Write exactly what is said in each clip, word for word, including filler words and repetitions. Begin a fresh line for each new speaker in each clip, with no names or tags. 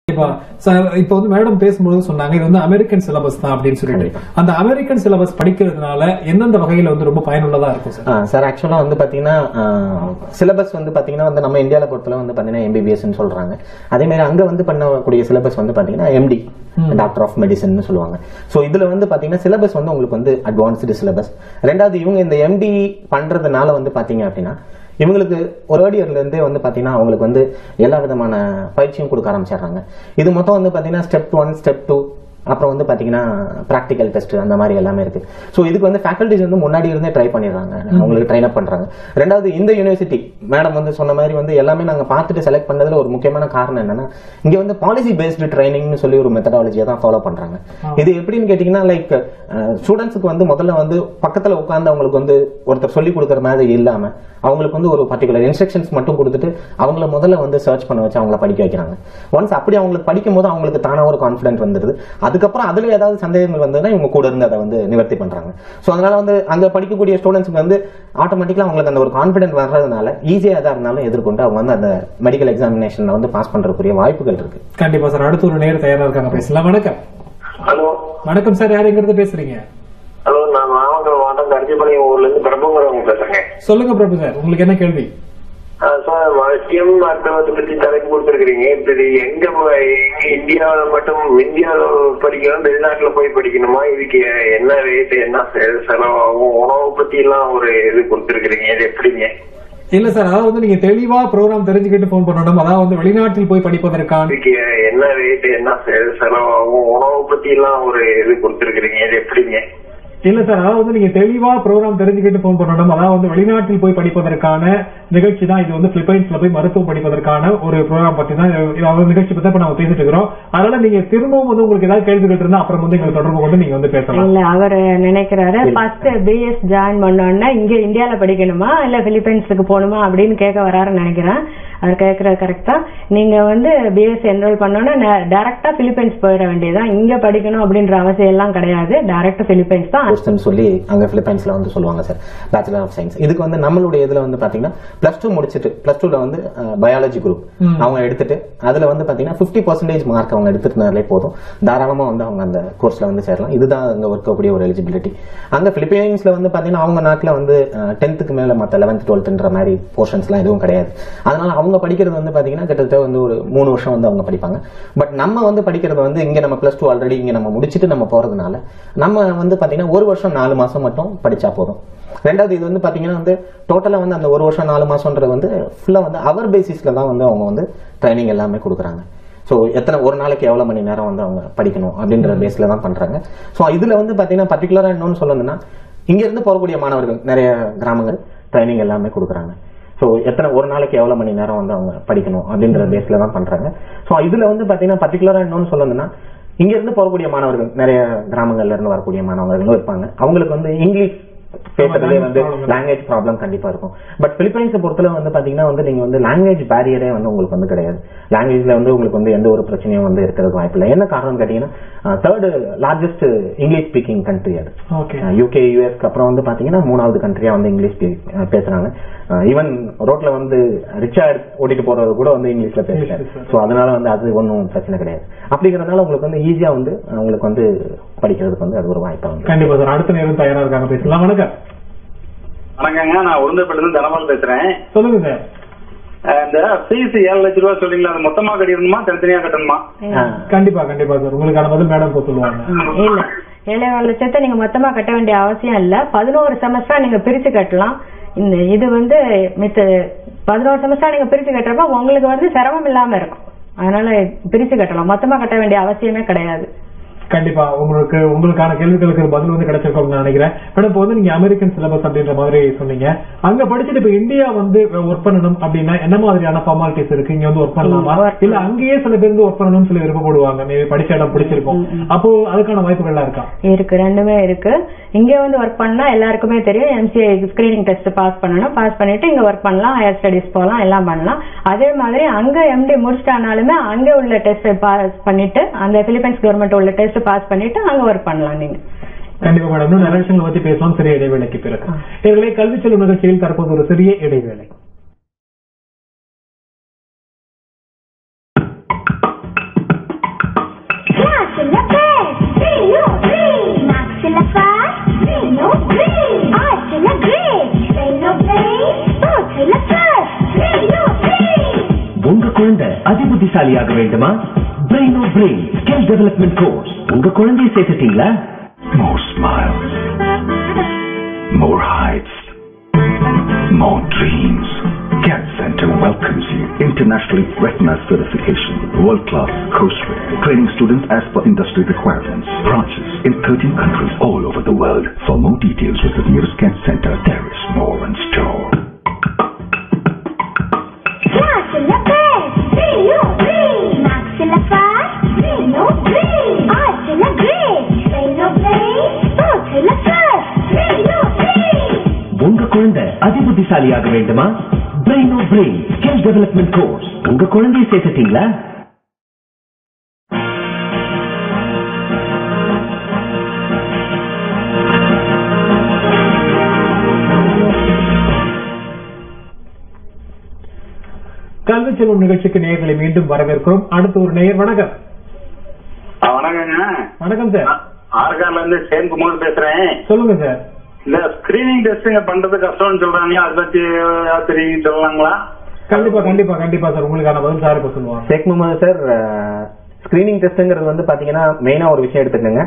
இப்ப வந்து மேடம் பேசும்போது சொன்னாங்க இது வந்து அமெரிக்கன் சிலபஸ் தான் அப்படின்னு சொல்லிட்டு அந்த அமெரிக்கன் சிலபஸ் படிக்கிறதுனால எந்தெந்த வகையில வந்து ரொம்ப பயனுள்ளதா இருக்கும் சார்?
சார் ஆக்சுவலா வந்து பாத்தீங்கன்னா சிலபஸ் வந்து பாத்தீங்கன்னா வந்து நம்ம இந்தியாவில பொறுத்தவரை வந்து பாத்தீங்கன்னா எம்பிபிஎஸ் சொல்றாங்க. அதே மாதிரி அங்க வந்து பண்ணக்கூடிய சிலபஸ் வந்து பாத்தீங்கன்னா எம்டி டாக்டர் ஆஃப் மெடிசன் சொல்லுவாங்க. சோ இதுல வந்து பாத்தீங்கன்னா சிலபஸ் வந்து உங்களுக்கு வந்து அட்வான்ஸ்டு சிலபஸ். ரெண்டாவது இவங்க இந்த எம்டி பண்றதுனால வந்து பாத்தீங்க அப்படின்னா இவங்களுக்கு ஒரு இயர்ல இருந்தே வந்து பாத்தீங்கன்னா அவங்களுக்கு வந்து எல்லா விதமான பயிற்சியும் கொடுக்க ஆரம்பிச்சிடுறாங்க. இது மொத்தம் வந்து பாத்தீங்கன்னா ஸ்டெப் ஒன் ஸ்டெப் டூ அப்புறம் வந்து பாத்தீங்கன்னா பிராக்டிகல் டெஸ்ட் அந்த மாதிரி எல்லாமே இருக்கு. சோ இதுக்கு வந்து ஃபேக்கல்டிஸ் வந்து முன்னாடி இருந்தே ட்ரை பண்ணிடுறாங்க, அவங்களுக்கு ட்ரைன் அப் பண்றாங்க. ரெண்டாவது இந்த யூனிவர்சிட்டி மேடம் வந்து சொன்ன மாதிரி வந்து எல்லாமே நாங்க பார்த்துட்டு செலக்ட் பண்ணதுல ஒரு முக்கியமான காரணம் என்னன்னா இங்க வந்து பாலிசி பேஸ்டு ட்ரைனிங்னு சொல்லி ஒரு மெத்தடாலஜியை தான் ஃபாலோ பண்றாங்க. இது எப்படின்னு கேட்டீங்கன்னா லைக் ஸ்டூடெண்ட்ஸுக்கு வந்து முதல்ல வந்து பக்கத்துல உட்கார்ந்து அவங்களுக்கு வந்து ஒருத்தர் சொல்லி கொடுக்குற மாதிரி இல்லாம அவங்களுக்கு வந்து ஒரு பர்டிகுலர் இன்ஸ்ட்ரக்ஷன்ஸ் மட்டும் கொடுத்துட்டு அவங்கள முதல்ல வந்து சர்ச் பண்ண வச்சு அவங்கள படிக்க வைக்கிறாங்க. ஒன்ஸ் அப்படி அவங்களுக்கு படிக்கும் போது அவங்களுக்கு தானா ஒரு கான்ஃபிடன்ட் வந்துருது. அதுக்கப்புறம் அதுல ஏதாவது சந்தேகங்கள் வந்ததுன்னா இவங்க கூட இருந்து அதை வந்து நிவர்த்தி பண்றாங்க. சோ அதனால வந்து அங்க படிக்கக்கூடிய ஸ்டூடெண்ட்ஸ்க்கு வந்து ஆட்டோமேட்டிக்கா அவங்களுக்கு அந்த ஒரு கான்ஃபிடன்ட் வர்றதுனால ஈஸியா எதா இருந்தாலும் எதிர்கொண்டு அவங்க வந்து அந்த மெடிக்கல் எக்ஸாமினேஷன்ல வந்து பாஸ் பண்றதுக்குரிய வாய்ப்புகள் இருக்கு.
கண்டிப்பா சார். அடுத்த ஒரு நேரம் தயாரா இருக்காங்க, பேசலாம். வணக்கம்.
ஹலோ
வணக்கம் சார், யார் எங்க இருந்து பேசுறீங்க?
ஹலோ, நான் நாமக்கல் மாவட்டம் கரிஜிபாளையம் ஊர்ல இருந்து பிரபுங்கிறவங்க பேசுறேன்.
சொல்லுங்க பிரபு சார், உங்களுக்கு என்ன கேள்வி?
சார் மருத்துவம் மருத்துவத்தை பத்தி தலைப்பு கொடுத்துருக்கீங்க. இப்படி எங்க இந்தியாவில மட்டும் இந்தியாவில படிக்கணும் வெளிநாட்டுல போய் படிக்கணுமா? இதுக்கு என்ன ரேட், என்ன செலவாகும், உணவு பத்தி எல்லாம் ஒரு இது கொடுத்துருக்கீங்க. இது எப்படிங்க?
இல்ல சார், அதாவது வந்து நீங்க தெளிவா ப்ரோக்ராம் தெரிஞ்சுக்கிட்டு போன் பண்ணணும். அதாவது வந்து வெளிநாட்டில் போய் படிப்பதற்கான
இதுக்கு என்ன ரேட், என்ன செலவாகும், உணவு பத்தி எல்லாம் ஒரு இது கொடுத்துருக்கீங்க. இது எப்படிங்க?
இல்ல சார், அதாவது வந்து நீங்க தெளிவா ப்ரோக்ராம் தெரிஞ்சுக்கிட்டு போன் பண்ணணும். அதாவது வந்து வெளிநாட்டில் போய் படிப்பதற்கான நிகழ்ச்சி தான் இது. வந்து பிலிப்பைன்ஸ்ல போய் மருத்துவம் படிப்பதற்கான ஒரு ப்ரோக்ராம் பத்தி தான் நிகழ்ச்சி பத்தி இப்ப நம்ம பேசிட்டு இருக்கிறோம். அதனால நீங்க திரும்பவும் வந்து உங்களுக்கு ஏதாவது கேள்விகள் இருந்தா அப்புறம் வந்து எங்களுக்கு தொடர்பு கொண்டு நீங்க வந்து பேசலாம்.
இல்ல, அவர் நினைக்கிறாரு ஃபர்ஸ்ட் பிஎஸ் ஜாயின் பண்ணோன்னா இங்க இந்தியால படிக்கணுமா இல்ல பிலிப்பைன்ஸுக்கு போகணுமா அப்படின்னு கேட்க வராருன்னு நினைக்கிறேன். அவர் கேட்கறது கரெக்டா. நீங்க வந்து பிஎஸ் என்ரோல் பண்ணோன்னா டைரக்டா பிலிப்பைன்ஸ் போயிட வேண்டியதான். இங்க படிக்கணும் அப்படின்ற அவசியம் எல்லாம் கிடையாது. டைரக்டா பிலிப்பைன்ஸ் தான்
சொல்லி அங்க பிலிப்பைன்ஸ்ல வந்து சொல்லுவாங்க சார் பேச்சுலர் ஆஃப் சயின்ஸ். இதுக்கு வந்து நம்மளுடைய இதுல வந்து பாத்தீங்கன்னா பிளஸ் டூ முடிச்சுட்டு பிளஸ் டூல வந்து பயாலஜி குரூப் அவங்க எடுத்துட்டு அதுல வந்து பாத்தீங்கன்னா பிப்டி பர்சன்டேஜ் மார்க் அவங்க எடுத்துருந்தாலே போதும், தாராளமா வந்து அவங்க அந்த கோர்ஸ்ல வந்து சேரலாம். இதுதான் அங்க இருக்கக்கூடிய ஒரு எலிஜிபிலிட்டி. அங்க பிலிப்பைன்ஸ்ல வந்து பாத்தீங்கன்னா அவங்க நாட்டுல வந்து டென்த்துக்கு மேல மத்த லெவன்த் டுவெல்த்ன்ற மாதிரி போர்ஷன்ஸ் எல்லாம் எதுவும் கிடையாது. அதனால அவங்க படிக்கிறது வந்து பாத்தீங்கன்னா கிட்டத்தட்ட வந்து ஒரு மூணு வருஷம் வந்து அவங்க படிப்பாங்க. பட் நம்ம வந்து படிக்கிறது வந்து இங்க நம்ம பிளஸ் டூ ஆல்ரெடி இங்க நம்ம முடிச்சுட்டு நம்ம போறதுனால நம்ம வந்து பாத்தீங்கன்னா ஒரு வருஷம் நாலு மாசம் மட்டும் படிச்சா போதும். ரெண்டாவது இது வந்து பாத்தீங்கன்னா வந்து டோட்டலா வந்து அந்த ஒரு வருஷம் நாலு மாசம்ன்றது வந்து ஃபுல்லா வந்து அவர் பேசிஸ்ல தான் வந்து அவங்க வந்து ட்ரைனிங் எல்லாமே கொடுக்குறாங்க. ஸோ எத்தனை ஒரு நாளைக்கு எவ்வளவு மணி நேரம் வந்து அவங்க படிக்கணும் அப்படின்ற பேஸ்ல தான் பண்றாங்க. ஸோ இதுல வந்து பாத்தீங்கன்னா பர்டிகுலரா இன்னொன்னு சொல்லணும்னா இங்க இருந்து போகக்கூடிய மாணவர்கள் நிறைய கிராமங்கள் ட்ரைனிங் எல்லாமே கொடுக்குறாங்க. ஸோ எத்தனை ஒரு நாளைக்கு எவ்வளவு மணி நேரம் வந்து அவங்க படிக்கணும் அப்படின்ற பேஸ்ல தான் பண்றாங்க. ஸோ இதுல வந்து பாத்தீங்கன்னா பர்டிகுலரா இன்னொன்னு சொல்லணும்னா இங்க இருந்து போகக்கூடிய மாணவர்கள் நிறைய கிராமங்கள்ல இருந்து வரக்கூடிய மாணவர்களும் இருப்பாங்க. அவங்களுக்கு வந்து இங்கிலீஷ் பேசுறதுலே வந்து லாங்குவேஜ் ப்ராப்ளம் கண்டிப்பா இருக்கும். பட் பிலிப்பைன்ஸை பொறுத்தல வந்து பாத்தீங்கன்னா வந்து நீங்க வந்து லாங்குவேஜ் பேரியரே வந்து உங்களுக்கு வந்து கிடையாது. லாங்குவேஜ்ல வந்து உங்களுக்கு வந்து எந்த ஒரு பிரச்சனையும் வந்து இருக்கிறது வாய்ப்பு இல்லை. என்ன காரணம் கேட்டீங்கன்னா third largest English speaking country அது. யூகே யூஎஸ்க்கு அப்புறம் வந்து பாத்தீங்கன்னா மூணாவது கண்ட்ரியா வந்து இங்கிலீஷ் பேசுறாங்க. ஈவன் ரோட்ல வந்து ரிச்சார்ட் ஓட்டிட்டு போறது கூட வந்து இங்கிலீஷ்ல பேசுறாரு. சோ அதனால வந்து அது ஒன்றும் பிரச்சனை கிடையாது. அப்படிங்கறதுனால உங்களுக்கு வந்து ஈஸியா வந்து உங்களுக்கு வந்து படிக்கிறதுக்கு வந்து அது ஒரு வாய்ப்பா வந்து.
கண்டிப்பா சார். அடுத்த நேரம் தயாரா இருக்காங்க, பேசலாம். வணக்கம்.
வணக்கங்க, நான் உளுந்தப்பட்டிலிருந்து தனபால் பேசுறேன்.
சொல்லுங்க சார்.
இந்த ஃபீஸ் ஏழு லட்சம் ரூபாய் சொல்றீங்களா, அது மொத்தமா கட்டிடணுமா தனித்தனியா கட்டணுமா?
கண்டிப்பா கண்டிப்பா சார், உங்களுக்கான பதில் மேடம் சொல்லுவாங்க.
இல்ல, ஏழு லட்சத்தை நீங்க மொத்தமா கட்ட வேண்டிய அவசியம் இல்ல. பதினோரு செமஸ்டரா நீங்க பிரிச்சு கட்டலாம். இந்த இது வந்து மித்த பதினோரு செமஸ்டரா நீங்க பிரிச்சு கட்டுறப்ப உங்களுக்கு வந்து சிரமம் இல்லாம இருக்கும். அதனால பிரிச்சு கட்டலாம், மொத்தமா கட்ட வேண்டிய அவசியமே கிடையாது.
கண்டிப்பா உங்களுக்கு உங்களுக்கான கேள்விகளுக்கு பதில் வந்து கிடைச்சிருக்கும் நினைக்கிறேன். மேடம், இப்போ வந்து நீங்க அமெரிக்கன் சிலபஸ் அப்படின்ற மாதிரி சொன்னீங்க. அங்க படிச்சுட்டு இப்ப இந்தியா வந்து ஒர்க் பண்ணணும் அப்படின்னா என்ன மாதிரியான ஃபார்மாலிட்டிஸ் இருக்கு? இங்க வந்து ஒர்க் பண்ணலாமா இல்ல அங்கேயே சில பேர் வந்து ஒர்க் பண்ணணும்னு சொல்லி விருப்பப்படுவாங்க, படிச்ச இடம் பிடிச்சிருக்கும், அப்போ அதுக்கான வாய்ப்புகள் இருக்கா?
இருக்கு, ரெண்டுமே இருக்கு. இங்க வந்து ஒர்க் பண்ணா எல்லாருக்குமே தெரியும் எம்சிஐ ஸ்கிரீனிங் டெஸ்ட் பாஸ் பண்ணணும். பாஸ் பண்ணிட்டு இங்க ஒர்க் பண்ணலாம், ஹையர் ஸ்டடிஸ் போகலாம், எல்லாம் பண்ணலாம். அதே மாதிரி அங்க எம்டி முடிச்சிட்டானாலுமே அங்க உள்ள டெஸ்ட் பாஸ் பண்ணிட்டு அந்த பிலிப்பைன்ஸ் கவர்மெண்ட் உள்ள டெஸ்ட் பாஸ் பண்ணிட்டு அங்க ஒர்க் பண்ணலாம் நீங்க.
கண்டிப்பா மேடம், நிறைய விஷயங்களை பத்தி பேசலாம். சிறிய இடைவேளைக்கு பிறகு இவர்களை கல்வி செல்லும் நிகழ்ச்சியில் தற்போது ஒரு சிறிய இடைவேளை.
அதிபுத்திசாலியாக வேண்டுமா? Brain of Brain Skill Development Course. உங்க குழந்தையை சேர்த்துட்டீங்களா? More smiles, more heights, more dreams. Cat Center welcomes you. Internationally recognized certification, world-class courseware, training students as per industry requirements. Branches in thirteen countries all over the world. For more details, visit nearest Cat Center. There is more in store. உங்க குழந்தை அதிபுத்திசாலியாக வேண்டுமா? Brain of Brain Skill Development Course. உங்க குழந்தையை சேர்த்துட்டீங்களா?
கல்வி செல்வம் நிகழ்ச்சிக்கு நேயர்களை மீண்டும் வரவேற்கிறோம். அடுத்து ஒரு நேயர். வணக்கம்.
வணக்கங்க.
வணக்கம் சார்.
ஆர்கான்ல இருந்து சேன்குமார் பேசுறேன்.
சொல்லுங்க சார்.
இந்த ஸ்கிரீனிங் டெஸ்டிங் பண்றது கஷ்டம்னு சொல்றாங்க, அதை பத்தி தெரியும் சொல்லலாங்களா?
கண்டிப்பா கண்டிப்பா கண்டிப்பா சார், உங்களுக்கான பதில் சார் இப்ப சொல்லுவாங்க.
ஷேக் முகமது சார், ஸ்கிரீனிங் டெஸ்ட்ங்கிறது வந்து பாத்தீங்கன்னா மெயினா ஒரு விஷயம் எடுத்துக்கோங்க.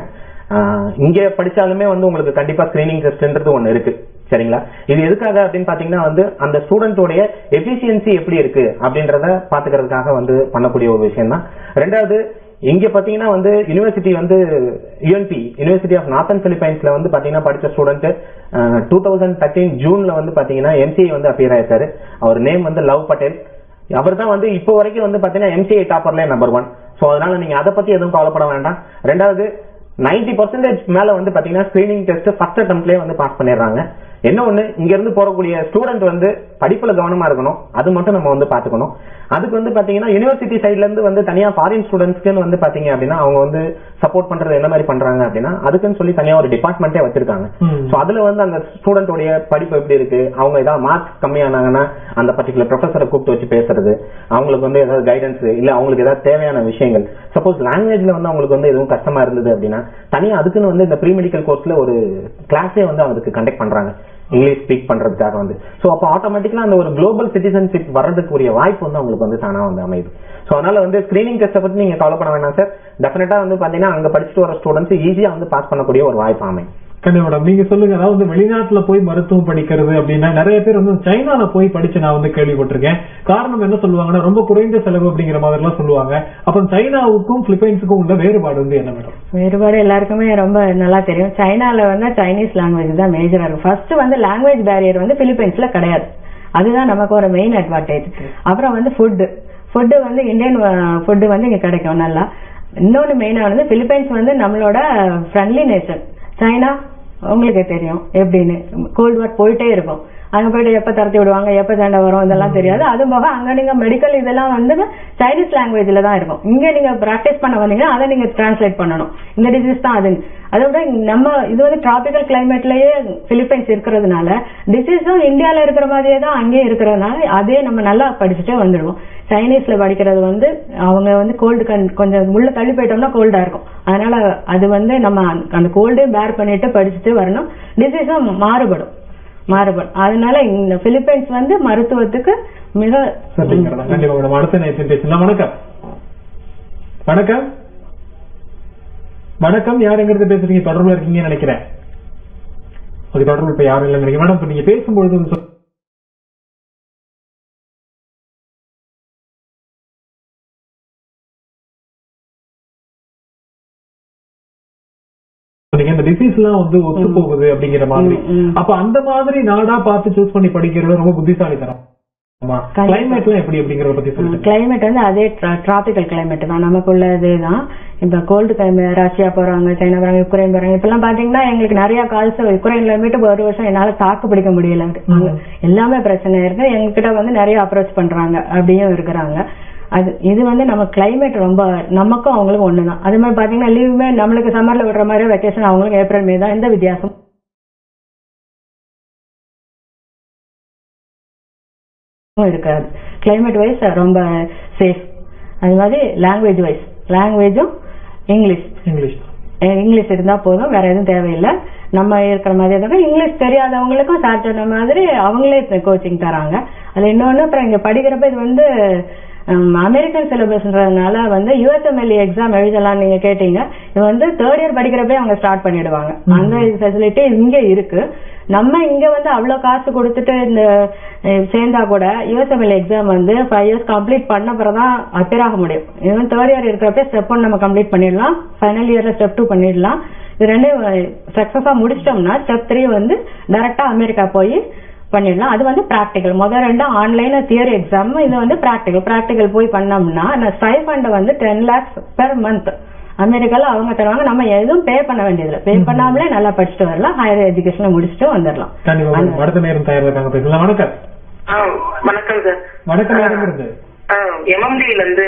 இங்க படிச்சாலுமே வந்து உங்களுக்கு கண்டிப்பா ஸ்கிரீனிங் டெஸ்ட்ன்றது ஒண்ணு இருக்கு, சரிங்களா? இது எதுக்காக அப்படின்னு பாத்தீங்கன்னா வந்து அந்த ஸ்டூடெண்டோடைய எஃபிஷியன்சி எப்படி இருக்கு அப்படின்றத பாத்துக்கிறதுக்காக வந்து பண்ணக்கூடிய ஒரு விஷயம் தான். ரெண்டாவது, இங்க பாத்தீங்கன்னா வந்து யூனிவர்சிட்டி வந்து யூஎன்பி யூனிவர்சிட்டி ஆஃப் நார்த்தன் பிலிப்பைன்ஸ்ல வந்து பாத்தீங்கன்னா படிச்ச ஸ்டூடெண்ட் டூ தௌசண்ட் தேர்ட்டீன் ஜூன்ல வந்து பாத்தீங்கன்னா எம்சிஐ வந்து அப்பியர் ஆயிருக்காரு. அவர் நேம் வந்து லவ் பட்டேல். அவர் தான் வந்து இப்போ வரைக்கும் வந்து பாத்தீங்கன்னா எம்சிஐ டாப்பர்ல நம்பர் ஒன். சோ அதனால நீங்க அதை பத்தி எதுவும் கவலைப்பட வேண்டாம். ரெண்டாவது, நைன்டி பர்சன்டேஜ் மேல வந்து பாத்தீங்கன்னா ஸ்கிரீனிங் டெஸ்ட் ஃபர்ஸ்ட் அட்டெம்ப்ட்லயே வந்து பாஸ் பண்ணிடுறாங்க. என்ன ஒண்ணு, இங்க இருந்து போறக்கூடிய ஸ்டூடெண்ட் வந்து படிப்புல கவனமா இருக்கணும், அது மட்டும் நம்ம வந்து பாத்துக்கணும். அதுக்கு வந்து பாத்தீங்கன்னா யூனிவர்சிட்டி சைட்ல இருந்து வந்து தனியா ஃபாரின் ஸ்டூடெண்ட்ஸ்க்கு வந்து பாத்தீங்க அப்படின்னா அவங்க வந்து சப்போர்ட் பண்றது என்ன மாதிரி பண்றாங்க அப்படின்னா அதுக்குன்னு சொல்லி தனியா ஒரு டிபார்ட்மெண்டே வச்சிருக்காங்க. சோ அதுல வந்து அந்த ஸ்டூடெண்டோடைய படிப்பு எப்படி இருக்கு, அவங்க ஏதாவது மார்க்ஸ் கம்மியானாங்கன்னா அந்த பர்டிகுலர் ப்ரொஃபஸரை கூப்பிட்டு வச்சு பேசுறது, அவங்களுக்கு வந்து ஏதாவது கைடன்ஸ் இல்ல அவங்களுக்கு ஏதாவது தேவையான விஷயங்கள், சப்போஸ் லாங்குவேஜ்ல வந்து அவங்களுக்கு வந்து எதுவும் கஷ்டமா இருந்தது அப்படின்னா தனியா அதுக்குன்னு வந்து இந்த ப்ரீ மெடிக்கல் கோர்ஸ்ல ஒரு கிளாஸே வந்து அவங்களுக்கு கண்டக்ட் பண்றாங்க இங்கிலீஷ் ஸ்பீக் பண்றதுக்காக வந்து. சோ அப்போ ஆட்டோமேட்டிக்கலா அந்த ஒரு குளோபல் சிட்டிசன்ஷிப் வர்றதுக்குரிய வாய்ப்பு வந்து அவங்களுக்கு வந்து தானா வந்து அமையுது. சோ அதனால வந்து ஸ்கிரீனிங் டெஸ்ட்டை பத்தி நீங்க கவலைப்பட வேணாம் சார். டெஃபினட்டா வந்து பாத்தீங்கன்னா அங்க படிச்சுட்டு வர ஸ்டூடெண்ட்ஸ் ஈஸியா வந்து பாஸ் பண்ணக்கூடிய ஒரு வாய்ப்பு அமையும்.
கண்டிப்பா. நீங்க சொல்லுங்க, அதாவது வெளிநாட்டுல போய் மருத்துவம் படிக்கிறது அப்படின்னா நிறைய பேர் வந்து சைனால போய் படிச்சு நான் வந்து கேள்விப்பட்டிருக்கேன். காரணம் என்ன சொல்லுவாங்கன்னா ரொம்ப குறைந்த செலவு அப்படிங்கிற மாதிரி எல்லாம் சொல்லுவாங்க. அப்ப சைனாவுக்கும் பிலிப்பைன்ஸுக்கும் உள்ள வேறுபாடு வந்து என்ன மேடம்?
வேறுபாடு எல்லாருக்குமே ரொம்ப நல்லா தெரியும். சைனால வந்து சைனீஸ் லாங்குவேஜ் தான் மேஜரா இருக்கும். ஃபர்ஸ்ட் வந்து லாங்குவேஜ் பேரியர் வந்து பிலிப்பைன்ஸ்ல கிடையாது, அதுதான் நமக்கு ஒரு மெயின் அட்வான்டேஜ். அப்புறம் வந்து ஃபுட்டு ஃபுட்டு வந்து இந்தியன் ஃபுட்டு வந்து இங்க கிடைக்கும் நல்லா. இன்னொன்னு மெயினா வந்து பிலிப்பைன்ஸ் வந்து நம்மளோட ஃப்ரெண்ட்லி நேஷன். சைனா உங்களுக்கு தெரியும் எப்படின்னு, கோல்டு வார் போயிட்டே இருக்கும். அங்க போயிட்டு எப்ப தரத்தி விடுவாங்க, எப்ப சண்டை வரும், இதெல்லாம் தெரியாது. அது போக அங்க நீங்க மெடிக்கல் இதெல்லாம் வந்து சைனீஸ் லாங்குவேஜ்ல தான் இருக்கும். இங்க நீங்க பிராக்டிஸ் பண்ண வந்தீங்கன்னா அதை நீங்க டிரான்ஸ்லேட் பண்ணணும், இந்த டிசீஸ் தான் அது. அதோட நம்ம இது வந்து டிராபிக்கல் கிளைமேட்லயே பிலிப்பைன்ஸ் இருக்கிறதுனால டிசீஸும் இந்தியால இருக்கிற மாதிரியே தான் அங்கேயே இருக்கிறதுனால அதே நம்ம நல்லா படிச்சுட்டே வந்துடுவோம். சைனீஸ்ல படிக்கிறது வந்து அவங்க வந்து கோல்டு கொஞ்சம் உள்ள தள்ளி போயிட்டோம்னா கோல்டா இருக்கும். அதனால அது வந்து நம்ம அந்த கோல்டையும் பேர் பண்ணிட்டு படிச்சுட்டு வரணும். டிசீஸும் மாறுபடும் மாறுபடும் அதனால இந்த பிலிப்பைன்ஸ் வந்து மருத்துவத்துக்கு மிக
அடுத்த நேரத்தில் பேசலாம். வணக்கம். வணக்கம் வணக்கம் யார் எங்கிறது பேசுறீங்க? தொடர்புல இருக்கீங்கன்னு நினைக்கிறேன். ஓகே, தொடர்பு இப்ப யாரும் இல்லை நினைக்கிறேன். மேடம், இப்ப நீங்க பேசும்பொழுது இந்த டிசீஸ் எல்லாம் வந்து ஒத்து போகுது அப்படிங்கிற மாதிரி, அப்ப அந்த மாதிரி நாடா பார்த்து சூஸ் பண்ணி படிக்கிறது ரொம்ப புத்திசாலித்தனம். கிளைமேட் எப்படி அப்படிங்கறத பத்தி சொல்லுங்க.
கிளைமேட் வந்து அதே டிராபிக்கல் கிளைமேட் தான் நமக்குள்ளதேதான். இப்ப கோல்டு கிளைமேட், ரஷ்யா போறாங்க, சைனா போறாங்க, யுக்ரைன் போறாங்க. இப்ப எல்லாம் பாத்தீங்கன்னா எங்களுக்கு நிறைய கால்ஸ் யுக்ரைன்ல மீட்டு ஒரு வருஷம் என்னால தாக்கு பிடிக்க முடியல, எல்லாமே பிரச்சனை இருக்கு. எங்ககிட்ட வந்து நிறைய அப்ரோச் பண்றாங்க, அப்படியும் இருக்கிறாங்க. அது இது வந்து நம்ம கிளைமேட் ரொம்ப நமக்கும் அவங்களுக்கும் ஒண்ணுதான். அதே மாதிரி பாத்தீங்கன்னா லீவுமே நம்மளுக்கு சம்மர்ல விடுற மாதிரி வெக்கேஷன் அவங்களுக்கு ஏப்ரல் மே தான். எந்த வித்தியாசம் இருக்காது. கிளைமேட் வைஸ் ரொம்ப சேஃப். அது மாதிரி லாங்குவேஜ் வைஸ் லாங்குவேஜும் இங்கிலீஷ் இங்கிலீஷ் இங்கிலீஷ் இருந்தா போதும், வேற எதுவும் தேவையில்லை. நம்ம இருக்கிற மாதிரி தான். இங்கிலீஷ் தெரியாதவங்களுக்கும் சார் சொன்ன மாதிரி அவங்களே கோச்சிங் தராங்க. அது இன்னொன்னு அப்புறம் இங்க படிக்கிறப்ப இது வந்து அமெரிக்கன் சிலபஸ்ன்றதுனால வந்து யூஎஸ்எம்எல்ஏ எக்ஸாம் எழுதலாம் நீங்க கேட்டீங்க. இது வந்து தேர்ட் இயர் படிக்கிறப்பே அவங்க ஸ்டார்ட் பண்ணிடுவாங்க. அந்த ஃபெசிலிட்டி இங்க இருக்கு. நம்ம இங்க வந்து அவ்வளவு காசு கொடுத்துட்டு இந்த சேர்ந்தா கூட யூஎஸ்எம்எல்ஏ எக்ஸாம் வந்து ஃபைவ் இயர்ஸ் கம்ப்ளீட் பண்ண பிறகுதான் அப்பியர் ஆக முடியும். இது தேர்ட் இயர் இருக்கிறப்ப ஸ்டெப் ஒன் நம்ம கம்ப்ளீட் பண்ணிடலாம், ஃபைனல் இயர்ல ஸ்டெப் டூ பண்ணிடலாம். இது ரெண்டும் சக்சஸா முடிச்சிட்டோம்னா ஸ்டெப் த்ரீ வந்து டைரக்டா அமெரிக்கா போய் பண்ணிடலாம். அது வந்து பிராக்டிகல். முதல் ரெண்டும் ஆன்லைன்ல தியரி எக்ஸாம், இது வந்து பிராக்டிகல். பிராக்டிகல் போய் பண்ணோம்னா ஸ்டைஃபண்ட் வந்து டென் லேக்ஸ் பெர் மந்த் அமெரிக்கால அவங்க தருவாங்க. நம்ம எதுவும் பே பண்ண வேண்டியதில்லை. பே பண்ணாமலே நல்லா படிச்சுட்டு வரலாம், ஹையர் எஜுகேஷனை முடிச்சுட்டு வந்துடலாம்.
அடுத்த நேரம் தயார் இருக்காங்க பேசலாம். வணக்கம்.
வணக்கம் சார்.
வணக்கம். நேரம் இருந்து
எம்எம்டில இருந்து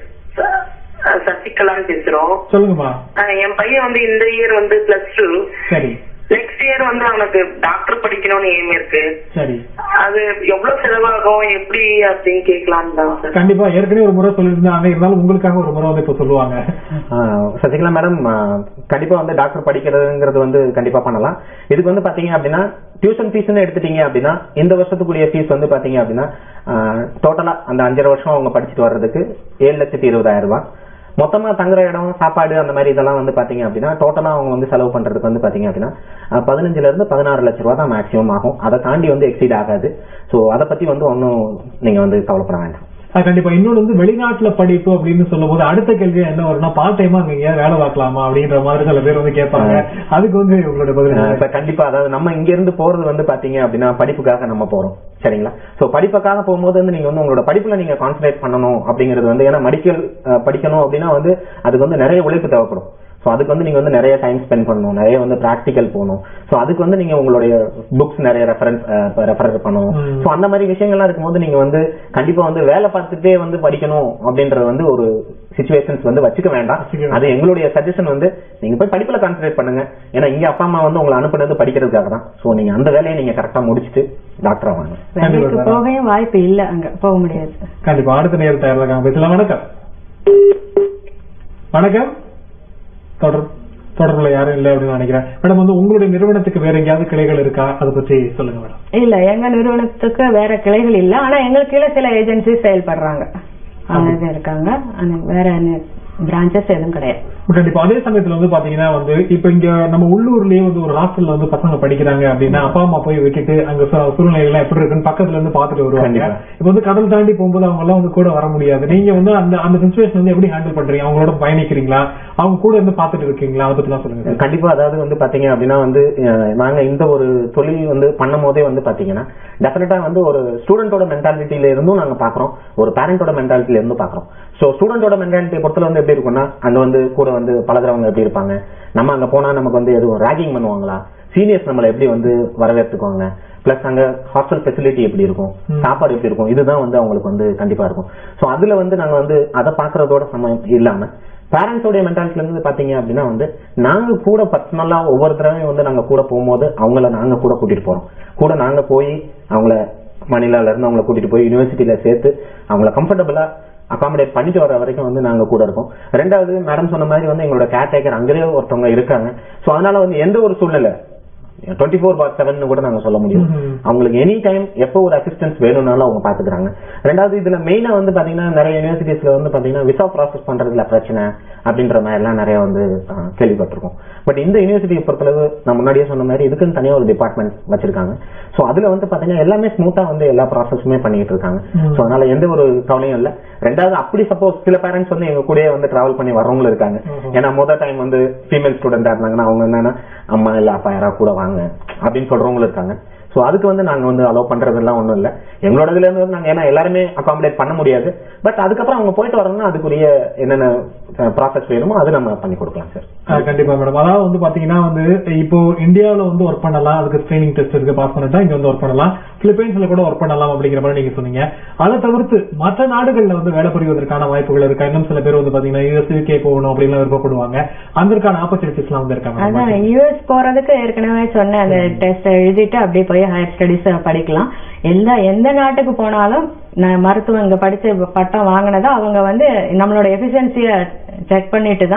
சசிகலான்னு பேசுறோம்.
சொல்லுங்கம்மா.
என் பையன் வந்து இந்த இயர் வந்து பிளஸ் டூ.
சரி.
நெக்ஸ்ட் இயர் வந்து அவனுக்கு டாக்டர் படிக்கணும்னு எய்ம் இருக்கு.
சரி.
அது எவ்வளவு செலவாகும் எப்படி அப்படின்னு கேட்கலாம் தான் சார்.
கண்டிப்பா ஏற்கனவே ஒரு முறை சொல்லியிருந்தாங்க, இருந்தாலும் உங்களுக்காக ஒரு முறை வந்து இப்ப சொல்லுவாங்க.
சசிகலா மேடம், கண்டிப்பா வந்து டாக்டர் படிக்கிறதுங்கிறது வந்து கண்டிப்பா பண்ணலாம். இதுக்கு வந்து பாத்தீங்க அப்படின்னா டியூஷன் ஃபீஸ்ன்னு எடுத்துட்டீங்க அப்படின்னா இந்த வருஷத்துக்குரிய ஃபீஸ் வந்து பாத்தீங்க அப்படின்னா டோட்டலா அந்த அஞ்சரை வருஷம் அவங்க படிச்சுட்டு வர்றதுக்கு ஏழு லட்சத்தி இருபதாயிரம் ரூபாய். மொத்தமா தங்குற இடம், சாப்பாடு, அந்த மாதிரி இதெல்லாம் வந்து பாத்தீங்க அப்படின்னா டோட்டலா அவங்க வந்து செலவு பண்றதுக்கு வந்து பாத்தீங்க அப்படின்னா பதினஞ்சுல இருந்து பதினாறு லட்சம் ரூபாய் தான் மேக்சிமம் ஆகும். அதை தாண்டி வந்து எக்ஸீட் ஆகாது. சோ அதை பத்தி வந்து ஒன்னும் நீங்க வந்து கவலைப்பட வேண்டாம்.
கண்டிப்பா. இன்னொன்று வந்து வெளிநாட்டுல படிப்பு அப்படின்னு சொல்லும் போது அடுத்த கேள்வி என்ன வரும்னா, பார்ட் டைமா நீங்க வேலை பார்க்கலாமா அப்படின்ற மாதிரி சில பேர் வந்து கேட்பாங்க. அதுக்கு வந்து உங்களோட பதில்?
கண்டிப்பா. அதாவது நம்ம இங்க இருந்து போறது வந்து பாத்தீங்க அப்படின்னா படிப்புக்காக நம்ம போறோம், சரிங்களா? சோ படிப்புக்காக போகும்போது வந்து நீங்க வந்து உங்களோட படிப்புல நீங்க கான்சன்ட்ரேட் பண்ணணும் அப்படிங்கிறது வந்து, ஏன்னா மெடிக்கல் படிக்கணும் அப்படின்னா வந்து அதுக்கு வந்து நிறைய உழைப்பு தேவைப்படும். சோ அதுக்கு வந்து நீங்க வந்து நிறைய டைம் ஸ்பெண்ட் பண்ணணும், நிறைய வந்து பிராக்டிக்கல் போகணும். சோ அதுக்கு வந்து நீங்க உங்களுடைய புக்ஸ் நிறைய ரெஃபரன்ஸ் ரெஃபர் பண்ணணும். சோ அந்த மாதிரி விஷயங்கள்லாம் இருக்கும்போது நீங்க வந்து கண்டிப்பா வந்து வேலை பார்த்துட்டே வந்து படிக்கணும் அப்படின்றது வந்து ஒரு சிச்சுவேஷன்ஸ் வந்து வச்சுக்க வேண்டாம். அது எங்களுடைய சஜஷன் வந்து நீங்க போய் படிப்புல கான்சன்ட்ரேட் பண்ணுங்க. ஏன்னா இங்க அப்பா அம்மா வந்து உங்களை அனுப்புனது படிக்கிறதுக்காக தான். சோ நீங்க அந்த வேலையை நீங்க கரெக்டா முடிச்சுட்டு டாக்டர் ஆவாங்க.
போகவும் வாய்ப்பு இல்ல, அங்க போக முடியாது.
கண்டிப்பா. அடுத்த நேரம் தயாராக பேசலாம். வணக்கம். வணக்கம். தொடர்புல யாரும் இல்ல அப்படின்னு நினைக்கிறேன். மேடம் வந்து உங்களுடைய நிறுவனத்துக்கு வேற எங்கேயாவது கிளைகள் இருக்கா, அதை பற்றி சொல்லுங்க மேடம்.
இல்ல, எங்க நிறுவனத்துக்கு வேற கிளைகள் இல்ல. ஆனா எங்களுக்கு கீழே சில ஏஜென்சி செயல்படுறாங்க, அவங்க இருக்காங்க. வேற பிரான்சஸ் எதுவும் கிடையாது.
கண்டிப்பா. அதே சமயத்துல வந்து பாத்தீங்கன்னா வந்து இப்ப இங்க நம்ம உள்ளூர்லயே வந்து ஒரு ஹாஸ்டல்ல வந்து பசங்க படிக்கிறாங்க அப்படின்னா அப்பா அம்மா போய் விட்டுட்டு அங்க சூழ்நிலைகள் எப்படி இருக்குன்னு பக்கத்துல இருந்து பாத்துட்டு வருவாங்க. இப்ப வந்து கடல் தாண்டி போகும்போது அவங்க எல்லாம் வந்து கூட வர முடியாது. நீங்க வந்து அந்த அந்த சிச்சுவேஷன் வந்து எப்படி ஹேண்டில் பண்றீங்க? அவங்களோட பயணிக்கிறீங்களா, அவங்க கூட இருந்து பாத்துட்டு இருக்கீங்களா, அதை பத்தி சொல்லுங்க.
கண்டிப்பா. அதாவது வந்து பாத்தீங்க அப்படின்னா வந்து நாங்க இந்த ஒரு தொழில் வந்து பண்ணும் போதே வந்து பாத்தீங்கன்னா டெஃபினட்டா வந்து ஒரு ஸ்டூடெண்டோட மென்டாலிட்டியில இருந்தும் நாங்க பாக்குறோம், ஒரு பேரண்டோட மென்டாலிட்டியில இருந்தும் பாக்குறோம். சோ ஸ்டூடெண்டோட மென்டாலிட்டி பொறுத்தல வந்து எப்படி இருக்கும்னா, அங்க வந்து கூட வந்து பழகுறவங்க எப்படி இருப்பாங்க, நம்ம அங்க போனா நமக்கு வந்து எதுவும் ராகிங் பண்ணுவாங்களா, சீனியர்ஸ் நம்மளை எப்படி வந்து வரவேற்றுக்குவாங்க, பிளஸ் அங்க ஹாஸ்டல் ஃபெசிலிட்டி எப்படி இருக்கும், சாப்பாடு எப்படி இருக்கும், இதுதான் வந்து அவங்களுக்கு வந்து கண்டிப்பா இருக்கும். சோ அதுல வந்து நாங்க வந்து அதை பாக்குறதோட சமயம் இல்லாம பேரண்ட்ஸோட மென்டாலிட்டில இருந்து பாத்தீங்க அப்படின்னா வந்து நாங்க கூட பர்சனலா ஒவ்வொரு தடவையும் வந்து நாங்க கூட போகும்போது அவங்கள நாங்க கூட கூட்டிட்டு போறோம். கூட நாங்க போய் அவங்கள மணிலால இருந்து அவங்களை கூட்டிட்டு போய் யூனிவர்சிட்டியில சேர்த்து அவங்கள கம்ஃபர்டபுளா அகாமடேட் பண்ணிட்டு வர வரைக்கும் வந்து நாங்க கூட இருக்கோம். ரெண்டாவது மேடம் சொன்ன மாதிரி வந்து எங்களோட கேர் டேக்கர் அங்கேயே ஒருத்தவங்க இருக்காங்க. சோ அதனால வந்து எந்த ஒரு சூழ்நிலை டுவெண்ட்டி ஃபோர் பார் செவன் கூட நாங்க சொல்ல முடியும். அவங்களுக்கு எனி டைம் எப்போ ஒரு அசிஸ்டன்ஸ் வேணும்னாலும் அவங்க பாத்துக்கிறாங்க. ரெண்டாவது இதுல மெயினா வந்து பாத்தீங்கன்னா நிறைய யூனிவர்சிட்டிஸ்ல வந்து பாத்தீங்கன்னா விசா ப்ராசஸ் பண்றதுல பிரச்சனை அப்படின்ற மாதிரி எல்லாம் நிறைய வந்து கேள்விப்பட்டிருக்கோம். பட் இந்த யூனிவர்சிட்டியை பொறுத்தளவு நான் முன்னாடியே சொன்ன மாதிரி இதுக்குன்னு தனியா ஒரு டிபார்ட்மெண்ட் வச்சிருக்காங்க. சோ அதுல வந்து பாத்தீங்கன்னா எல்லாமே ஸ்மூத்தா வந்து எல்லா ப்ராசஸுமே பண்ணிட்டு இருக்காங்க. சோ அதனால எந்த ஒரு கவலையும் இல்ல. ரெண்டாவது அப்படி சப்போஸ் சில பேரண்ட்ஸ் வந்து எங்க கூட வந்து டிராவல் பண்ணி வர்றவங்களும் இருக்காங்க. ஏன்னா முதல் டைம் வந்து ஃபீமேல் ஸ்டூடெண்டா இருந்தாங்கன்னா அவங்க என்னன்னா அம்மா இல்ல அப்பா யாராவது கூட வாங்க அப்படின்னு சொல்றவங்களும் இருக்காங்க. சோ அதுக்கு வந்து நாங்க வந்து அலோவ் பண்றதெல்லாம் ஒண்ணும் இல்ல. எங்களோட இதுல இருந்து நாங்க ஏன்னா எல்லாருமே அகாமடேட் பண்ண முடியாது. பட் அதுக்கப்புறம் அவங்க போயிட்டு வரணும்னா அதுக்குரிய என்னென்ன ப்ராசஸ் வேணுமோ அது நம்ம பண்ணி கொடுக்கலாம் சார்.
கண்டிப்பா மேடம். அதாவது வந்து பாத்தீங்கன்னா வந்து இப்போ இந்தியாவில வந்து ஒர்க் பண்ணலாம், அதுக்கு ஸ்கிரீனிங் டெஸ்ட் இருக்கு, பாஸ் பண்ணிட்டா இங்க வந்து ஒர்க் பண்ணலாம், பிலிப்பைன்ஸ்ல கூட ஒர்க் பண்ணலாம் அப்படிங்கிற மாதிரி நீங்க சொன்னீங்க. அதை தவிர்த்து மற்ற நாடுகள்ல வந்து வேலை புரிவதற்கான வாய்ப்புகள் இருக்கா? இன்னும் சில பேர் வந்து பாத்தீங்கன்னா யூஎஸ் யூகே போகணும் அப்படின்னு விருப்பப்படுவாங்க. அதற்கான ஆப்பர்ச்சுனிட்டிஸ் எல்லாம் வந்து இருக்காங்க.
அதான் யூஎஸ் போறதுக்கு ஏற்கனவே சொன்ன அந்த டெஸ்ட் எழுதிட்டு அப்படியே போய் ஹையர் ஸ்டடிஸ் படிக்கலாம். எந்த எந்த நாட்டுக்கு போனாலும் மருத்துவம் இங்க படிச்சு பட்டம் வாங்கினதா அவங்க வந்து நம்மளோட எஃபிஷியன்சிய செக் பண்ணிட்டு தான்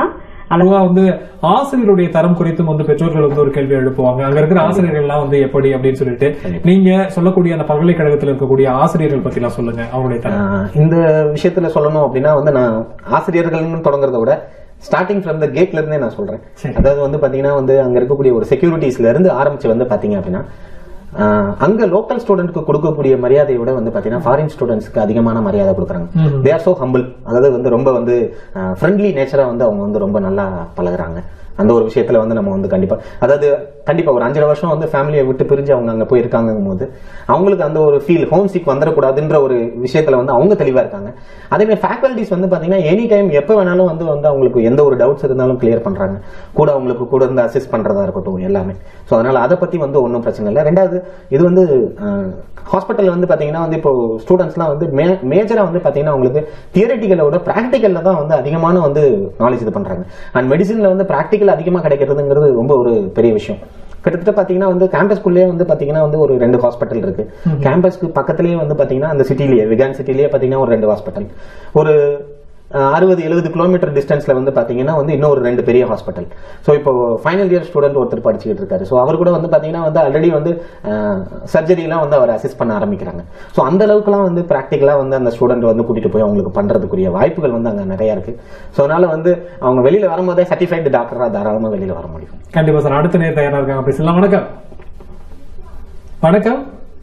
அதுவா வந்து ஆசிரியருடைய தரம் குறித்தும் வந்து பெற்றோர்கள் வந்து ஒரு கேள்வி எழுப்புவாங்க. அங்க இருக்கிற ஆசிரியர்கள் எல்லாம் வந்து எப்படி அப்படின்னு சொல்லிட்டு நீங்க சொல்லக்கூடிய அந்த பல்கலைக்கழகத்தில் இருக்கக்கூடிய ஆசிரியர்கள் பத்தி எல்லாம் சொல்லுங்க. அவருடைய தரம்
இந்த விஷயத்துல சொல்லணும் அப்படின்னா வந்து நான் ஆசிரியர்கள்னு தொடங்குறத விட ஸ்டார்டிங் ஃப்ரம் த கேட்ல இருந்தே நான் சொல்றேன். அதாவது வந்து பாத்தீங்கன்னா வந்து அங்க இருக்கக்கூடிய ஒரு செக்யூரிட்டிஸ்ல இருந்து ஆரம்பிச்சு வந்து பாத்தீங்க அப்படின்னா அங்க லோக்கல் ஸ்டூடெண்ட்க்கு கொடுக்கக்கூடிய மரியாதையை விட வந்து பாத்தீங்கன்னா ஃபாரின் ஸ்டூடெண்ட்ஸ்க்கு அதிகமான மரியாதை கொடுக்குறாங்க. They are so humble. அதாவது வந்து ரொம்ப வந்து ஃப்ரெண்ட்லி நேச்சரா வந்து அவங்க வந்து ரொம்ப நல்லா பழகுறாங்க. அந்த ஒரு விஷயத்துல வந்து நம்ம வந்து கண்டிப்பா அதாவது கண்டிப்பா ஒரு அஞ்சரை வருஷம் வந்து ஃபேமிலியை விட்டு பிரிஞ்சு அவங்க அங்க போயிருக்காங்கும் போது அவங்களுக்கு அந்த ஒரு ஃபீல் ஹோம் சிக் வந்துடக்கூடாதுன்ற ஒரு விஷயத்துல வந்து அவங்க தெளிவா இருக்காங்க. அதே மாதிரி ஃபேக்கல்டிஸ் வந்து பாத்தீங்கன்னா எனி டைம் எப்ப வேணாலும் வந்து வந்து அவங்களுக்கு எந்த ஒரு டவுட்ஸ் இருந்தாலும் கிளியர் பண்றாங்க. கூட அவங்களுக்கு கூட இருந்து அசிஸ்ட் பண்றதா இருக்கட்டும் எல்லாமே. சோ அதனால அதை பத்தி வந்து ஒன்றும் பிரச்சனை இல்லை. ரெண்டாவது இது வந்து ஹாஸ்பிட்டல் வந்து பாத்தீங்கன்னா வந்து இப்போ ஸ்டூடெண்ட்ஸ் எல்லாம் வந்து மேஜரா வந்து பாத்தீங்கன்னா உங்களுக்கு தியரிட்டிக்கலை விட பிராக்டிக்கல்ல தான் வந்து அதிகமான வந்து நாலேஜ் இது பண்றாங்க. அண்ட் மெடிசன்ல வந்து பிராக்டிக்கல் அதிகமா கிடைக்கிறதுங்கிறது ரொம்ப ஒரு பெரிய விஷயம். கிட்டத்தட்ட பாத்தீங்கன்னா வந்து கேம்பஸ்குள்ளேயே வந்து பாத்தீங்கன்னா வந்து ஒரு ரெண்டு ஹாஸ்பிட்டல் இருக்கு. கேம்பஸ்க்கு பக்கத்திலேயே வந்து பாத்தீங்கன்னா அந்த சிட்டிலேயே விகான் சிட்டிலேயே பாத்தீங்கன்னா ஒரு ரெண்டு ஹாஸ்பிட்டல், ஒரு அறுபது எழுபது கிலோமீட்டர் டிஸ்டன்ஸ்ல வந்து பாத்தீங்கன்னா வந்து இன்னொரு ரெண்டு பெரிய ஹாஸ்பிட்டல். ஸோ இப்போ ஃபைனல் இயர் ஸ்டூடெண்ட் ஒருத்தர் படிச்சுட்டு இருக்காரு. ஸோ அவர் கூட வந்து பாத்தீங்கன்னா வந்து ஆல்ரெடி வந்து சர்ஜரி எல்லாம் வந்து அவர் அசிஸ்ட் பண்ண ஆரம்பிக்கிறாங்க. ஸோ அந்த அளவுக்குலாம் வந்து பிராக்டிகலா வந்து அந்த ஸ்டூடெண்ட் வந்து கூட்டிட்டு போய் அவங்களுக்கு பண்றதுக்குரிய வாய்ப்புகள் வந்து அங்க நிறைய இருக்கு. ஸோ அதனால வந்து அவங்க வெளியில வரும்போதே சர்டிஃபைடு டாக்டரா தாராளமா வெளியில வர முடியும்.
கண்டிப்பா சார். அடுத்த நேரம் தயாரா இருக்காங்க பேசலாம். வணக்கம். வணக்கம்.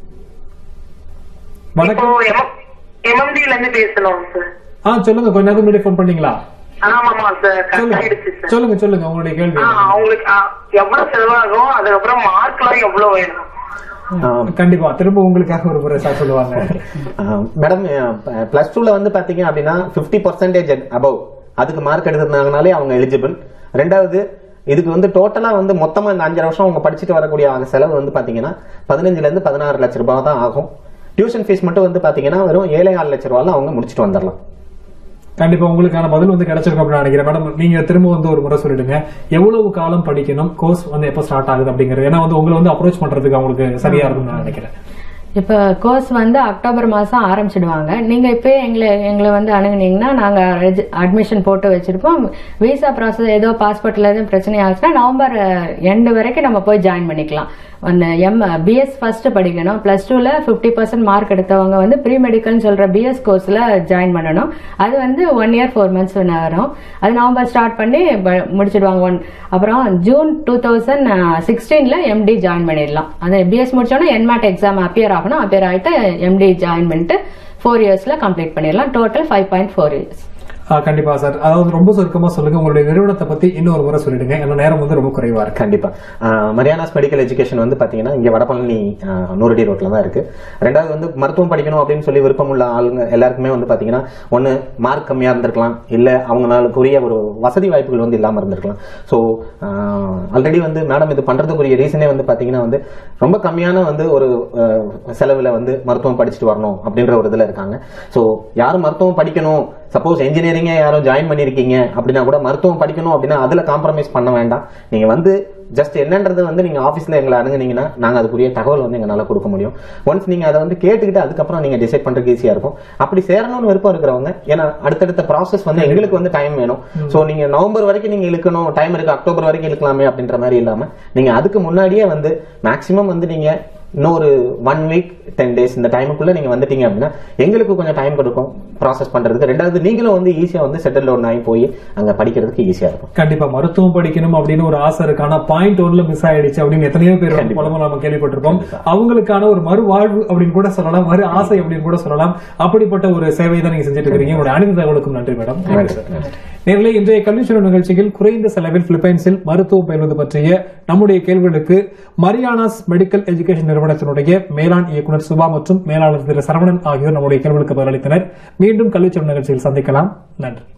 வணக்கம்.
எம்எம்டில இருந்து பேசணும் சார்.
ஆ சொல்லுங்க. கொஞ்ச நேரம் முன்னாடி ஃபோன் பண்ணீங்களா?
ஆமாமா சார். கரெக்டாயிடுச்சு சார்.
சொல்லுங்க சொல்லுங்க உங்களுடைய கேள்வி.
உங்களுக்கு எவ்வளவு செலவாகும், அதுக்கப்புறம் மார்க் எல்லாம் எவ்வளவு வேணும்?
கண்டிப்பா திரும்ப உங்களுக்காக ஒரு முறை சார் சொல்லுவாங்க.
மேடம் பிளஸ் டூல வந்து பாத்தீங்க அப்படின்னா பிப்டி பர்சன்டேஜ் அபவ் அதுக்கு மார்க் எடுத்திருந்தாங்கனாலே அவங்க எலிஜிபிள். ரெண்டாவது இதுக்கு வந்து டோட்டலா வந்து மொத்தமா இந்த அஞ்சரை வருஷம் அவங்க படிச்சுட்டு வரக்கூடிய செலவு வந்து பாத்தீங்கன்னா பதினஞ்சுல இருந்து பதினாறு லட்சம் ரூபாய் தான் ஆகும். டியூஷன் ஃபீஸ் மட்டும் வந்து பாத்தீங்கன்னா வெறும் ஏழை ஆறு லட்சம் ரூபாய் அவங்க முடிச்சுட்டு வந்துடலாம்.
கண்டிப்பா உங்களுக்கான பதில் வந்து கிடைச்சிருக்கும் அப்படின்னு நினைக்கிறேன். மேடம் நீங்க திரும்ப வந்து ஒரு முறை சொல்லிடுங்க, எவ்வளவு காலம் படிக்கணும், கோர்ஸ் வந்து எப்ப ஸ்டார்ட் ஆகுது அப்படிங்கிறது. ஏன்னா வந்து உங்களை வந்து அப்ரோச் பண்றதுக்கு அவங்களுக்கு சரியா இருக்கும் நான் நினைக்கிறேன்.
இப்ப கோர்ஸ் வந்து அக்டோபர் மாசம் ஆரம்பிச்சிடுவாங்க. நீங்க இப்ப எங்களை எங்களை வந்து அணுகுனீங்கன்னா நாங்க அட்மிஷன் போட்டு வச்சிருப்போம். விசா ப்ராசஸ் ஏதோ பாஸ்போர்ட்ல எதுவும் பிரச்சனை ஆச்சுன்னா நவம்பர் எண்டு வரைக்கும் நம்ம போய் ஜாயின் பண்ணிக்கலாம். அந்த எம் பிஎஸ் ஃபர்ஸ்ட் படிக்கணும். பிளஸ் டூல பிப்டி பர்சன்ட் மார்க் எடுத்தவங்க வந்து ப்ரீ மெடிக்கல் சொல்ற பிஎஸ் கோர்ஸ்ல ஜாயின் பண்ணணும். அது வந்து ஒன் இயர் ஃபோர் மந்த்ஸ் வரும். அது நவம்பர் ஸ்டார்ட் பண்ணி முடிச்சிடுவாங்க. ஒன் அப்புறம் ஜூன் டூ தௌசண்ட் சிக்ஸ்டீன்ல எம்டி ஜாயின் பண்ணிடலாம். அது பிஎஸ் முடிச்சோன்னா என்மேட் எக்ஸாம் அப்பியர் ஆகணும். அப்பியர் ஆகிட்டு எம்டி ஜாயின் பண்ணிட்டு ஃபோர் இயர்ஸ்ல கம்ப்ளீட் பண்ணிடலாம். Total five point four years.
கண்டிப்பா சார். அதாவது ரொம்ப சுருக்கமா சொல்லுங்க, உங்களுடைய நிறுவனத்தை பத்தி இன்னொரு முறை சொல்லிடுங்க. என்ன நேரம் வந்து ரொம்ப குறைவா இருக்கு.
கண்டிப்பா மரியானாஸ் மெடிக்கல் எஜுகேஷன் வந்து பாத்தீங்கன்னா இங்க வடபழனி நூறடி ரோட்ல தான் இருக்கு. ரெண்டாவது வந்து மருத்துவம் படிக்கணும் அப்படின்னு சொல்லி விருப்பம் உள்ள ஆளுங்க எல்லாருக்குமே வந்து பாத்தீங்கன்னா ஒன்னு மார்க் கம்மியா இருந்திருக்கலாம், இல்ல அவங்களாலுக்குரிய ஒரு வசதி வாய்ப்புகள் வந்து இல்லாம இருந்திருக்கலாம். சோ ஆல்ரெடி வந்து மேடம் இது பண்றதுக்குரிய ரீசனே வந்து பாத்தீங்கன்னா வந்து ரொம்ப கம்மியான வந்து ஒரு செலவுல வந்து மருத்துவம் படிச்சுட்டு வரணும் அப்படின்ற ஒரு இதுல இருக்காங்க. சோ யாரும் மருத்துவம் படிக்கணும், சப்போஸ் என்ஜினியரிங்க யாரும் ஜாயின் பண்ணிருக்கீங்க அப்படின்னா கூட மருத்துவம் படிக்கணும் அப்படின்னா அதுல காம்ப்ரமைஸ் பண்ண வேண்டாம். நீங்க வந்து ஜஸ்ட் என்னன்றது வந்து நீங்க ஆபீஸ்ல எங்களை அணுகுனீங்கன்னா நாங்க அதுக்குரிய தகவல் வந்து எங்களால கொடுக்க முடியும். ஒன்ஸ் நீங்க அதை வந்து கேட்டுக்கிட்டு அதுக்கப்புறம் நீங்க டிசைட் பண்றதுக்கு ஈஸியா இருக்கும். அப்படி சேரணும்னு விருப்பம் இருக்கிறவங்க, ஏன்னா அடுத்தடுத்த ப்ராசஸ் வந்து எங்களுக்கு வந்து டைம் வேணும். சோ நீங்க நவம்பர் வரைக்கும் நீங்க இழுக்கணும், டைம் இருக்கு அக்டோபர் வரைக்கும் இழுக்கலாமே அப்படின்ற மாதிரி இல்லாம நீங்க அதுக்கு முன்னாடியே வந்து மேக்சிமம் வந்து நீங்க இன்னொரு ஒன் வீக் டென் டேஸ் இந்த டைமுக்குள்ள நீங்க வந்துட்டீங்க அப்படின்னா எங்களுக்கு கொஞ்சம் டைம் கொடுக்கும் ப்ராசஸ் பண்றதுக்கு. ரெண்டாவது நீங்களும் வந்து ஈஸியா வந்து செட்டில் டவுன் ஆகி போய் அங்க படிக்கிறதுக்கு ஈஸியா இருக்கும்.
கண்டிப்பா மருத்துவம் படிக்கணும் அப்படின்னு ஒரு ஆசை இருக்கு, ஆனா பாயிண்ட் ஒன்ல மிஸ் ஆயிடுச்சு அப்படின்னு எத்தனையோ பேர் புலம்பு நம்ம கேள்விப்பட்டிருப்போம். அவங்களுக்கான ஒரு மறுவாழ்வு அப்படின்னு கூட சொல்லலாம், மறு ஆசை அப்படின்னு கூட சொல்லலாம். அப்படிப்பட்ட ஒரு சேவை தான் நீங்க செஞ்சுட்டு இருக்கீங்க. உங்களுடைய அனைத்து தகவலுக்கும் நன்றி மேடம். நேர்களே, இன்றைய கல்வி நிகழ்ச்சியில் குறைந்த செலவில் பிலிப்பைன்ஸில் மருத்துவம் பயில்வது பற்றிய நம்முடைய கேள்விகளுக்கு மரியானாஸ் மெடிக்கல் எஜுகேஷன் நிறுவனத்தினுடைய மேலாண் இயக்குநர் சுபா மற்றும் மேலாளர் திரு சரவணன் ஆகியோர் நம்முடைய கேள்விகளுக்கு பதிலளித்தனர். மீண்டும் கல்வி நிகழ்ச்சியில் சந்திக்கலாம். நன்றி.